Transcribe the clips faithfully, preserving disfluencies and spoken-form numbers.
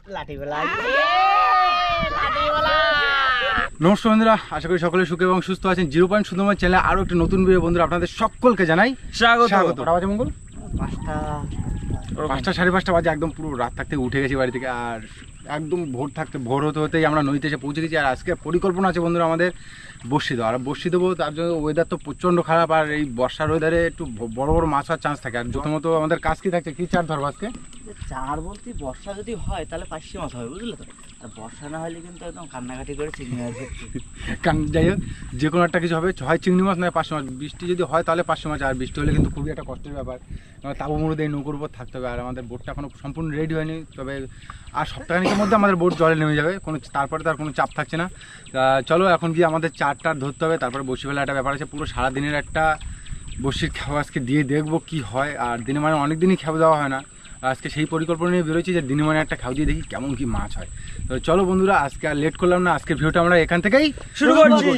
নমস্কার বন্ধুরা, আশা করি সকলে সুখে এবং সুস্থ আছেন। জিরো পয়েন্ট সুন্দরবন চ্যানেলে আরো একটা নতুন ভিডিও বন্ধুরা আপনাদের সকলকে জানাই স্বাগত। বাজে মঙ্গল পাঁচটা পাঁচটা সাড়ে পাঁচটা বাজে, একদম পুরো রাত থাকতে উঠে গেছি বাড়ি থেকে, আর একদম ভোর থাকতে ভোর হতে হতেই আমরা নদীতে এসে পৌঁছে গেছি। আর আজকে পরিকল্পনা আছে বন্ধুরা আমাদের বসি দেওয়া, আর বসি দেবো তার জন্য ওয়েদার তো প্রচণ্ড খারাপ, আর এই বর্ষার ওয়েদারে একটু বড় বড় মাছ হওয়ার চান্স থাকে। আর প্রথমত আমাদের কাজ কি থাকছে, কি চার ধরবো আজকে? চার বলতে বর্ষা যদি হয় তাহলে পাঁচশো মাছ হবে, বুঝলে তো। আর বর্ষা না হলে কিন্তু একদম কান্নাকাটি করে চিংড়ি মাছ। কারণ যাই হোক যে কোনো একটা কিছু হবে, হয় চিংড়ি মাছ নয় পাঁচশো মাছ। বৃষ্টি যদি হয় তাহলে পাঁচশো মাছ, আর বৃষ্টি হলে কিন্তু খুবই একটা কষ্টের ব্যাপার। তাবু মুড়ো দিয়ে নৌকোর উপর থাকতে হবে, আর আমাদের বোটটা এখনো সম্পূর্ণ রেডি হয়নি। তবে আর সপ্তাহখানিকের মধ্যে আমাদের বোট জলে নেমে যাবে, কোনো তারপরে তার কোনো চাপ থাকছে না। চলো এখন গিয়ে আমাদের চারটার ধরতে হবে, তারপরে বসি ফেলা একটা ব্যাপার আছে। পুরো সারাদিনের একটা বসির খাওয়া আজকে দিয়ে দেখবো কি হয়। আর দিনে মানে অনেক দিনই খাওয়া দেওয়া হয় না, আজকে সেই পরিকল্পনা নিয়ে বেরোচ্ছি যে দিনে মানে একটা খাওয়া দিয়ে দেখি কেমন কি মাছ হয়। তো চলো বন্ধুরা, আজকে আর লেট করলাম না, আজকের ভিডিওটা আমরা এখান থেকেই শুরু করছি।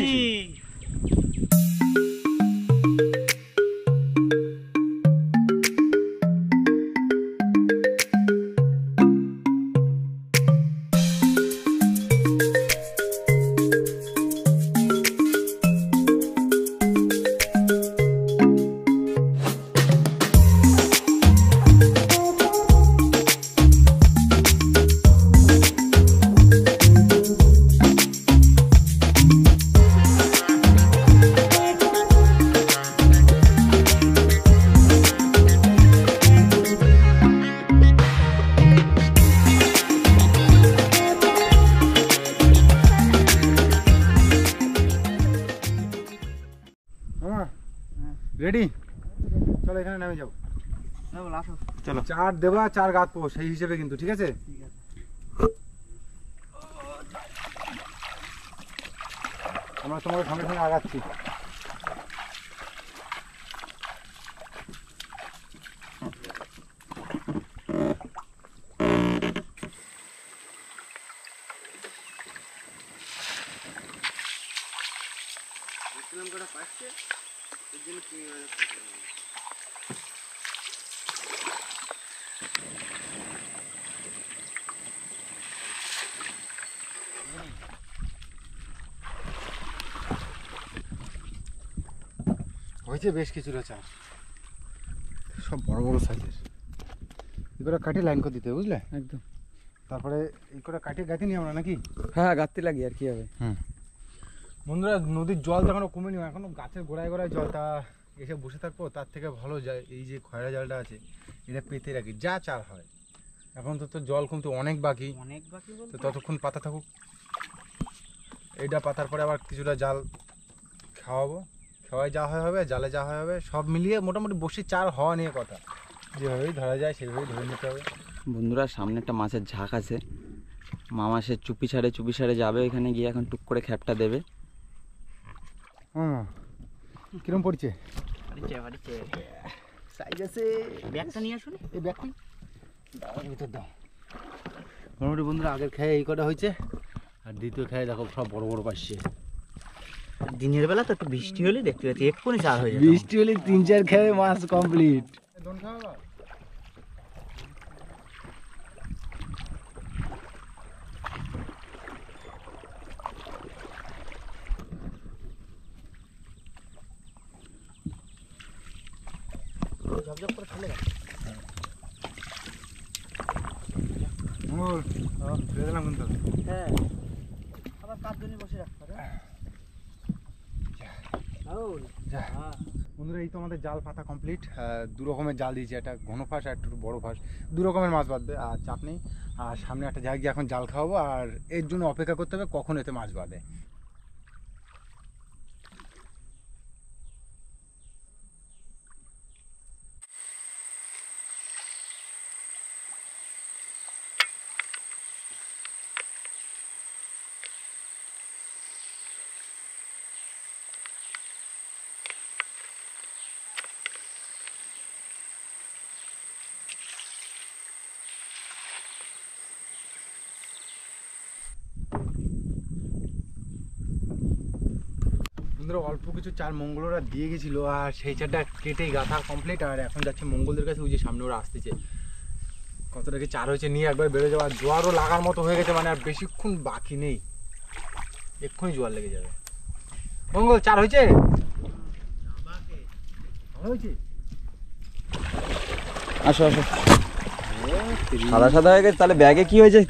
রেডি? চলো এখানে নেমে যাবো। চলো চার দেবা, চার গাত পো সেই হিসেবে কিন্তু, ঠিক আছে? আমরা তোমাকে সঙ্গে সঙ্গে আগাচ্ছি। হয়েছে বেশ কিছুটা চাষ, সব বড় বড় সাইজের। এই করে কাটি লাইন করে দিতে, বুঝলে? একদম। তারপরে এই করে কাটিয়ে গাঁথি নি আমরা নাকি? হ্যাঁ, গাঁথতে লাগি আর কি হবে। হুম বন্ধুরা, নদীর জল তো এখনো কমেনি, এখনো গাছের গোড়ায় গোড়ায় জলটা এসে বসে থাকবো। তার থেকে ভালো যায় এই যে খয়রা জলটা আছে এটা পেতে রাখি, যা চার হয়। এখন তো তো জল কমতে অনেক বাকি, অনেক বাকি তো ততক্ষণ পাতা থাকুক। এইটা পাতার পরে আবার কিছুটা জাল খাওয়াবো, খাওয়াই যা হয় হবে, জালে যা হয় হবে। সব মিলিয়ে মোটামুটি বসি চার হওয়া নিয়ে কথা, যেভাবেই ধরা যায় সেভাবেই ধরে নিতে হবে। বন্ধুরা, সামনে একটা মাছের ঝাঁক আছে, মামা সে চুপি ছাড়ে চুপি ছাড়ে যাবে, এখানে গিয়ে এখন টুক করে খ্যাপটা দেবে। হুম, কিরম পড়ছে? সাইজ আছে। ব্যাগটা নিয়ে আসুন, এই ব্যাগটি দাও ভিতর দাও। মোটামুটি বন্ধুরা আগের খেয়ে এই কটা হয়েছে, আর দ্বিতীয় খেয়ে দেখো সব বড় বড় পাচ্ছে। দিনের বেলা তো একটু বৃষ্টি হলে দেখতে পাচ্ছি এক্ষুনি চার হয়ে যাবে। বৃষ্টি হলে তিন চার খেয়ে মাছ কমপ্লিট। ঝপঝপ করে চলে গেছে। হ্যাঁ, আবার কার জন্য বসে রাখতে হবে। বন্ধুরা, এই তো আমাদের জাল পাতা কমপ্লিট। দু রকমের জাল দিয়েছি, একটা ঘন ফাঁস আর একটু বড় ফাঁস, দু রকমের মাছ বাঁধবে, আর চাপ নেই। আর সামনে একটা জায়গায় এখন জাল খাওয়াবো, আর এর জন্য অপেক্ষা করতে হবে কখন এতে মাছ বাঁধে। বন্ধুরা অল্প কিছু চার মঙ্গলরা দিয়ে গেছিলো, আর সেই চারটা কেটেই গাঁথা কমপ্লিট। আর এখন যাচ্ছে মঙ্গলদের কাছে, ওই যে সামনে ওরা আসতেছে। কতটা কি চার হয়েছে নিয়ে একবার বেরো যাওয়া, জোয়ারও লাগার মতো হয়ে গেছে, মানে আর বেশিক্ষণ বাকি নেই, এক্ষুনি জোয়ার লেগে যাবে। মঙ্গল চার হয়েছে, হয়েছে। আসো আসো, সাদা সাদা হয়ে গেছে, তাহলে ব্যাগে কি হয়েছে?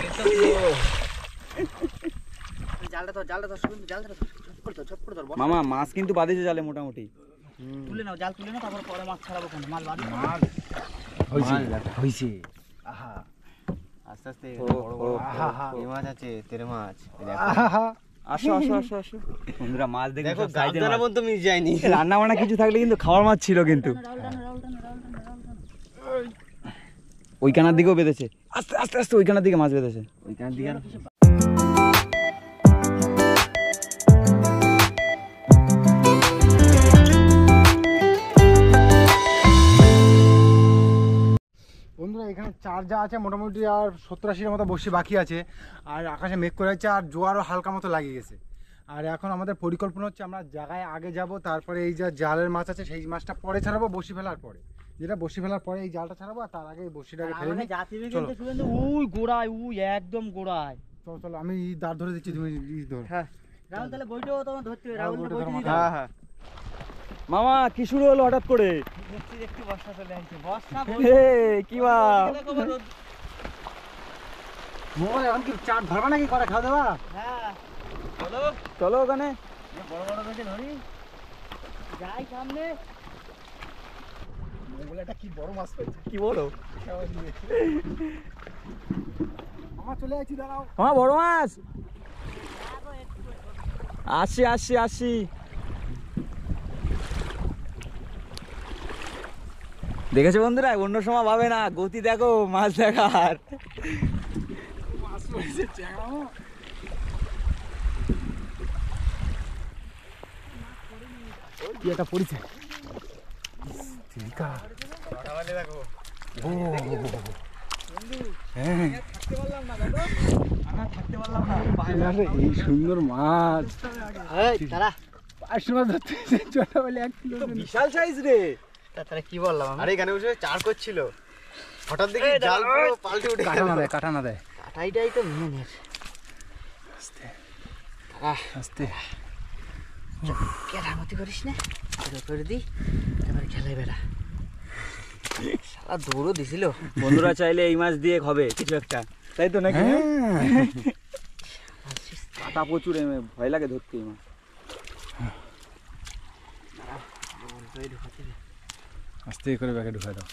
জালটা ধর, জালটা ধর, শুনুন, জালটা ধর, ঝপ করে ধর, ঝপ করে ধর, বস। মামা মাছ কিন্তু বাঁধেছে জালে মোটামুটি। তুলে নাও, জাল তুলে নাও, তারপর পরে মাছ ছাড়াবো। কোন মাছ বাঁধি? মাছ হয়েছে, হয়েছে। আহা আস্তে আস্তে ও, বড় বড় ও, আহা, হা। এই মাছ আছে, তেরে মাছ। আহা, আসো আসো আসো আসো বন্ধুরা, মাছ দেখো দেখো সব সাইজের গাবদানা মাছ। পর্যন্ত মিস যায়নি। রান্না বান্না কিছু থাকলে কিন্তু খাওয়ার মাছ ছিল কিন্তু। ওইখানার দিকেও বেঁধেছে, আস্তে আস্তে আস্তে ওইখানার দিকে মাছ বেঁধেছে। ওইখান দিকে বন্ধুরা এখানে চার যা আছে মোটামুটি আর সত্তর আশির মতো বসি বাকি আছে, আর আকাশে মেঘ করে আছে, আর জোয়ারও হালকা মতো লাগিয়ে গেছে। আর এখন আমাদের পরিকল্পনা হচ্ছে আমরা জায়গায় আগে যাব, তারপরে এই যা জালের মাছ আছে সেই মাছটা পরে ছাড়াবো, বসি ফেলার পরে, যেটা বসি ফেলার পরে এই জালটা ছাড়াবো, আর তার আগে এই বসিটাকে ফেলে নিই। জাতিবে চলো। কিন্তু শুনুন, উই গোড়ায়, উই একদম গোড়ায়। চলো চলো, আমি এই দাঁড় ধরে দিচ্ছি, তুমি ই ধরো। হ্যাঁ রাহুল, তাহলে বইটাও তোমার ধরতে হবে। রাহুল বইটা বইটা ধরো দিতে মাথায়। হবে। হ্যাঁ। মামা কি শুরু হলো হঠাৎ করে? দেখছি দেখছি বর্ষা চলে আসছে, বর্ষা হে কি বা, মোবাইল এখন কি চার ধরবা নাকি করে খাওয়া দাওয়া? হ্যাঁ চলো চলো ওখানে। বড় বড় বেশি ধরি, যাই সামনে। মোবাইল এটা কি বড় মাছ পেয়েছে, কি বলো আমার চলে যাচ্ছি, দাঁড়াও। মামা বড় মাছ, আসি আসি আসি। দেখেছো বন্ধুরা, অন্য সময় ভাবে না, গতি দেখো মাছ দেখার। মাছ পড়েছে, চ্যাংড়া মাছ। কি একটা পড়েছে, ঠিক আছে। দেখো ও হ্যাঁ, আরে এই সুন্দর মাছ, এই তারা পাঁচশো মাছ ধরতে এসে ছোটবেলা এক কিলো ওজন। বিশাল সাইজ রে। তারা কি বললাম আমি? আরে এখানে বসে চার করছিল, হঠাৎ দেখি এই জাল দাঁড়া, পুরো এই। পাল্টে উঠে কাটা গেল। না দেয়, কাটা না দেয়, কাটাইটাই তো মেন এর। আস্তে। কেরামতি করিস না, এটা করে দি, এবার খেলে বেড়া। সারা দৌড়ও দিছিল। বন্ধুরা চাইলে এই মাছ দিয়ে হবে কিছু একটা, তাই তো নাকি? হ্যাঁ। কাটা প্রচুর, এমে ভয় লাগে ধরতে এই মাছ। আস্তে করে ব্যাগে ঢুকাই দাও।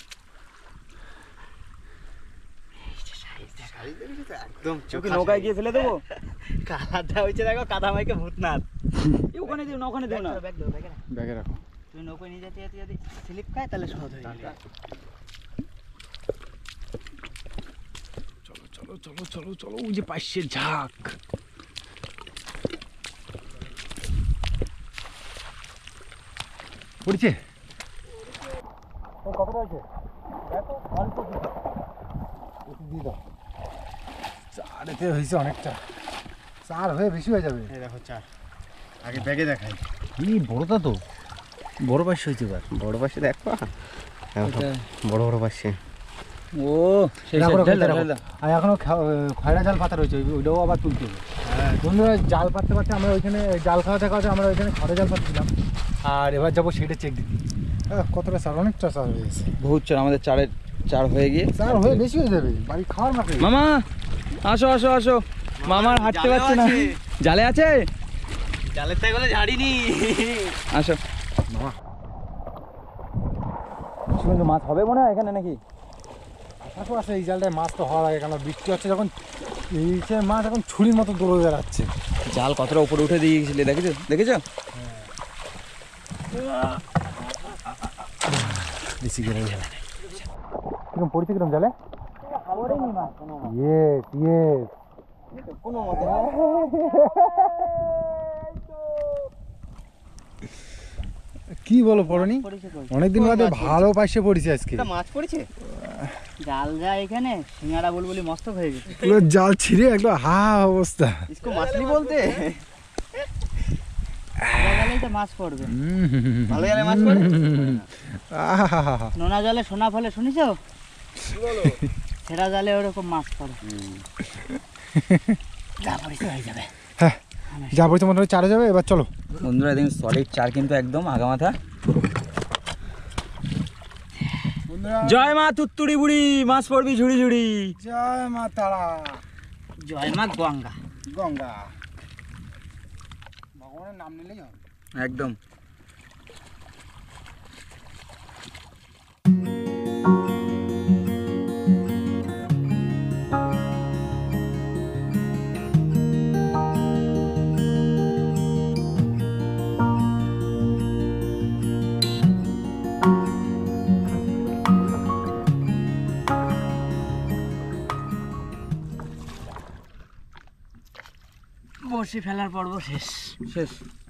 একদম চোখে নৌকায় গিয়ে ফেলে দেবো। কাদা হয়েছে দেখো, কাদা মাইকে ভূতনাথ। এই ওখানে দিও না, ওখানে দিও না। ব্যাগ দাও, ব্যাগে রাখ। ব্যাগে রাখো। তুমি নৌকোয় নিয়ে যেতে যেতে যদি স্লিপ খায় তাহলে সহজ হয়ে যাবে। চলো চলো চলো চলো চলো, ওই যে পাশে ঝাঁক। পড়ছে কতটা আছে দেখো, অল্প কিছু দিয়ে দাও। চারেতে হয়েছে অনেকটা, চার হয়ে বেশি হয়ে যাবে। এই দেখো চার, আগে ব্যাগে দেখাই। কি বড়টা তো, বড় পাশে হয়েছে এবার। বড় পাশে দেখো, এটা বড় বড় পাশে। ও সেই রাখো, রাখো, ঢেল দাও, রাখো। ঢেল দাও। আর এখনো খা- খয়রা জাল পাতা রয়েছে, ওই- ওইটাও আবার তুলতে হবে। বন্ধুরা জাল পাততে পারতে আমরা ওইখানে জাল খাওয়াতে খাওয়াতে আমরা ওইখানে খড়ে জাল পাচ্ছিলাম, আর এবার যাবো সেটা চেক দিতে। আহ, কতটা চার, অনেকটা চার হয়ে গেছে। বহুত চার, আমাদের চারের চার হয়ে গিয়ে। চার হয়ে বেশি হয়ে যাবে, বাড়ি খাওয়ার মাঠে। মামা আসো আসো আসো, মামার হাঁটতে জালেও পারছে না। আছে। জালে আছে, জালের তাই বলে ঝাড়িনি। আসো। মামা কিন্তু মাছ হবে মনে হয় এখানে নাকি? আশা আছে এই জালটায় মাছ তো হওয়ার আগে, কেন বৃষ্টি হচ্ছে যখন, এই যে মাছ এখন ছুরির মতো দৌড়ে বেড়াচ্ছে। জাল কতটা উপরে উঠে দিয়ে গেছিলে, দেখেছো দেখেছো? বেশি গেলে কিরকম পড়েছে, কিরকম জালে? খবরেই মাছ কোনো মাছ। ইয়েস ইয়েস, কোনো মতে কি বলো পড়নি? পড়েছে কই? অনেকদিন কই বাদে মাছ ভালো পাশে পড়েছে আজকে। এটা মাছ পড়েছে। জাল যা এখানে সিঙ্গারা বুলবুলি মস্ত হয়ে গেছে। পুরো জাল ছিঁড়ে একদম হা অবস্থা। इसको मछली बोलते हैं। নোনা জালেই তো মাছ পড়বে। ভালো জালে মাছ পড়ে। আহা, নোনা জলে সোনা ফলে শুনিছো? কি বলো? সেটা জালে ওরকম মাছ পড়ে যা পরিষ্কার হয়ে যাবে। হ্যাঁ যা বলছে মোটামুটি চারে যাবে। এবার চলো বন্ধুরা দেখুন সলিড চার কিন্তু একদম আগামাথা। বন্ধুরা জয় মা তুত্তুড়ি বুড়ি, মাছ পড়বি ঝুড়ি ঝুড়ি। জয় মা তারা, জয় মা গঙ্গা। গঙ্গা, ভগবানের নাম নিলেই হবে একদম। বসি ফেলার পর্ব শেষ। শেষ।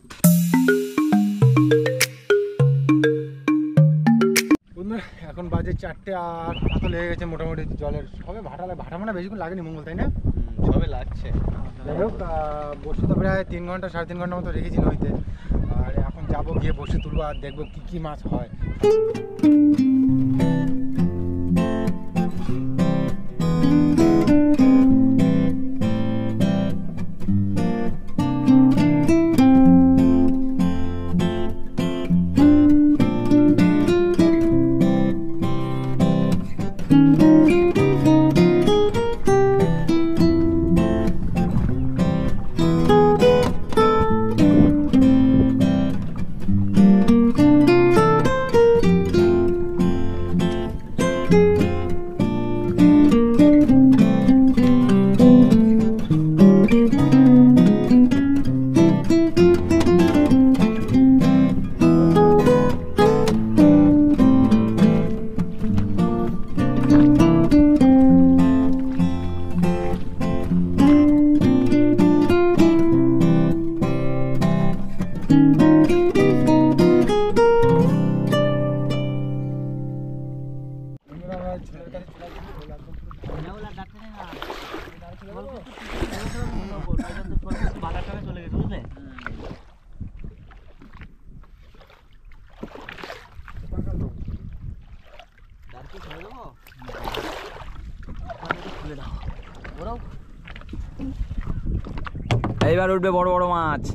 বন্ধুরা এখন বাজে চারটে আর হাতে লেগে গেছে মোটামুটি জলের। সবে ভাটা ভাটা মানে বেশিক্ষণ লাগেনি মঙ্গল, তাই না? সবে লাগছে। যাই হোক বসে তো প্রায় তিন ঘন্টা সাড়ে তিন ঘন্টার মতো রেখেছি নইতে। আর এখন যাবো গিয়ে বসে তুলবো আর দেখবো কী কী মাছ হয়। এইবার উঠবে বড় বড় মাছ।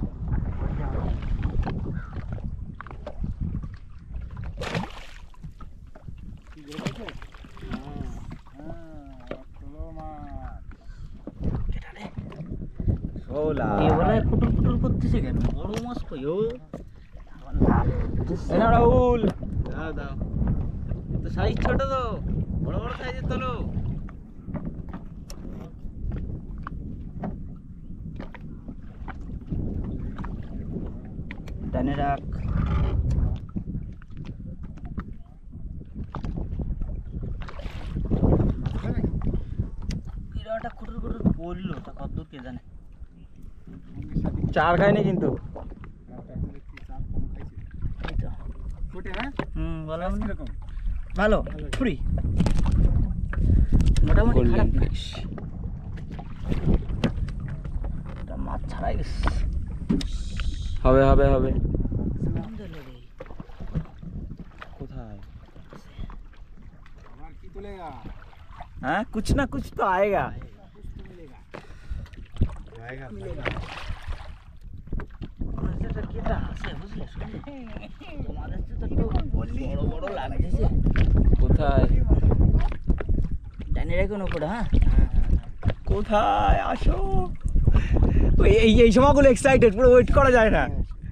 শোলা ফুটুর ফুটুর করতেছে কেন? বড় মাছ কই ও? এনা রাহুল দাও দাও, তো সাইজ ছোট তো, বড় বড় সাইজের তোলো। টানে রাখ। কিরাটা খুটুর খুটুর পড়লো, তা কতদূর কে জানে। চার খায়নি কিন্তু। এই তো। হ্যাঁ হুম বললাম না। কিরকম? ভালো ফ্রি মোটামুটি খারাপ না। এটা মাছ ছাড়াই গেছে। হবে হবে হবে। কোথায়? আবার কি তুলেগা? হ্যাঁ কুছ না কুছ তো আয়েগা। মাছটা কেটা আছে বুঝলে? তোমাদের তো একটু বড় বড় লাগতেছে। কোথায়? টানে রেখো উপরে। হ্যাঁ কোথায়? আসো। ওই এই এই সময়গুলো এক্সাইটেড, পুরো ওয়েট করা যায় না।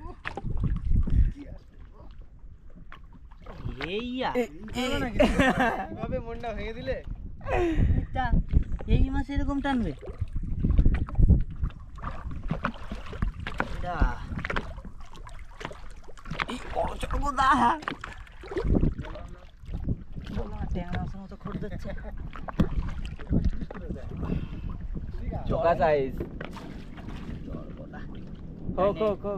এইয়া কিভাবে মনটা ভেঙে দিলে? এটা এই মাছ এরকম টানবে? এটা এই বড় ছোট গোদা ট্যাংরা মাছের মতো খোঁড় দিচ্ছে। চোকা সাইজ। হোক হোক হোক।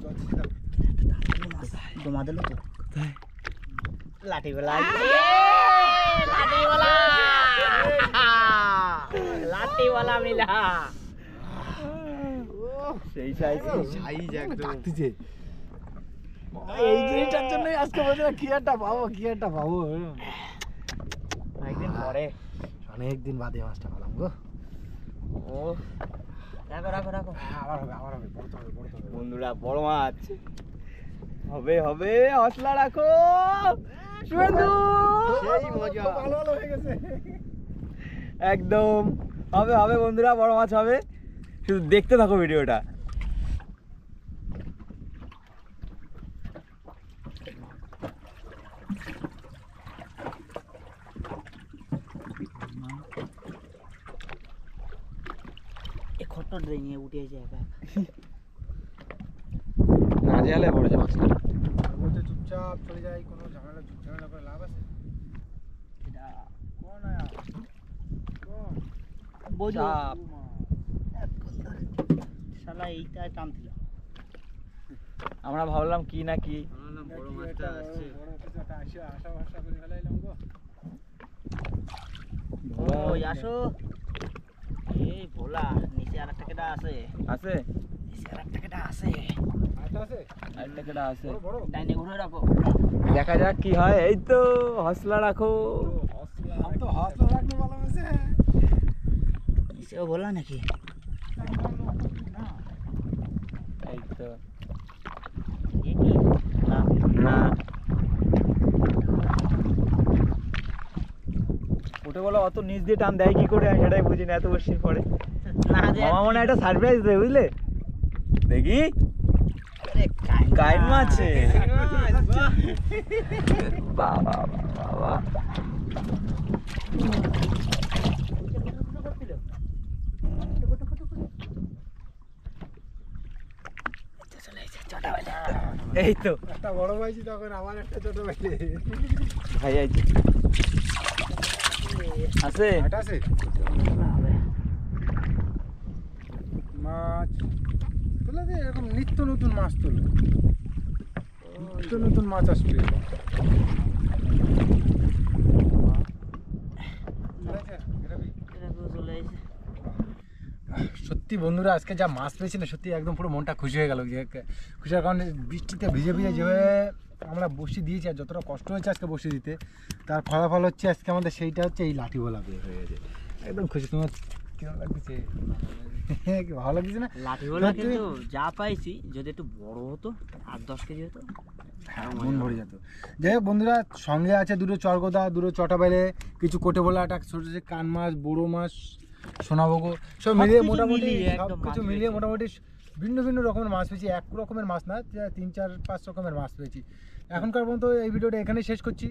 জমা দিল তো লাঠি বেলা লাঠি वाला মিলা সেই সাইজ। সাইজ একদম। ডাকতেছে। এই জিনিসটার জন্যই আজকে বলছিলাম কি একটা পাবো কি একটা পাবো। একদিন পরে অনেক দিন বাদে মাছটা পেলাম গো। ও রাখো রাখো রাখো। হ্যাঁ, আবার হবে আবার হবে বড় তো হবে বড় তো হবে। বন্ধুরা বড় মাছ হবে হবে, হসলা রাখো শুভেন্দু। সেই মজা। ভালো ভালো হয়ে গেছে। একদম হবে হবে বন্ধুরা, বড় মাছ হবে, শুধু দেখতে থাকো ভিডিওটা। এই খট্ট ড্রেঙে উঠেছে একা নাজেহালে পড়েছে মাছটা। বলছে চুপচাপ চলে যাই, কোনো ঝামেলা ঝামেলা করে লাভ আছে? এটা কোন আয়া কোন বোঝো চাপ। শালা এইটা টানছিল। আমরা ভাবলাম কি না কি। বড় মাছটা আসছে, বড় কিছু একটা আসে আশা ভরসা করে ফেলাইলাম গো। ওই আসো। এই ভোলা নিচে আরেকটা কেটা আছে, আছে নিচে আরেকটা কেটা আছে। আরেকটা আছে আরেকটা কেটা আছে, বড় বড় ডাইনে ঘুরে রাখো। দেখা যাক কি হয়। এই তো হসলা রাখো। हम तो हौसला रखने वाला में से है। নিচেও ভোলা নাকি? এই তো এ কি? না না উঠে বলো, অত নিচ দিয়ে টান দেয় কি করে আমি সেটাই বুঝি না এত বর্ষির পরে। না যে মামা মনে হয় একটা সারপ্রাইজ দেয়, বুঝলে? দেখি কাইন মাছ। বাবা বাবা এই তো একটা বড় পাইছি তখন আমার একটা ছোট পাইলে। ভাই আছে আছে এটা আছে মাছ তোলা যে এরকম নিত্য নতুন মাছ তোলো, নিত্য নতুন মাছ আসবে। চলে এসে সত্যি বন্ধুরা আজকে যা মাছ পেয়েছি না, সত্যি একদম পুরো মনটা খুশি হয়ে গেল। খুশি হওয়ার কারণে বৃষ্টিতে ভিজে ভিজে যেভাবে আমরা বসি দিয়েছি আর যতটা কষ্ট হয়েছে আজকে বসে দিতে, তার ফলাফল হচ্ছে আজকে আমাদের সেইটা হচ্ছে এই লাঠি বলা বের হয়ে গেছে। একদম খুশি। তোমার কেমন লাগছে? ভালো লাগছে না? লাঠি বলা কিন্তু যা পাইছি যদি একটু বড় হতো, আট দশ কেজি হতো, মন ভরে যেত। যাই হোক বন্ধুরা, সঙ্গে আছে দুটো চরগোদা, দুটো চটা বেলে, কিছু কোটে বলা, একটা ছোটো ছোটো কান মাছ, বড়ো মাছ, সোনাভোগ, সব মিলিয়ে সবকিছু মোটামুটি মিলিয়ে সব একদম কিছু মাছ মিলিয়ে পেয়েছি। মোটামুটি ভিন্ন ভিন্ন রকমের মাছ পেয়েছি। এক রকমের মাছ না, তিন চার পাঁচ রকমের মাছ পেয়েছি। এখনকার পর্যন্ত এই ভিডিওটা এখানেই শেষ করছি।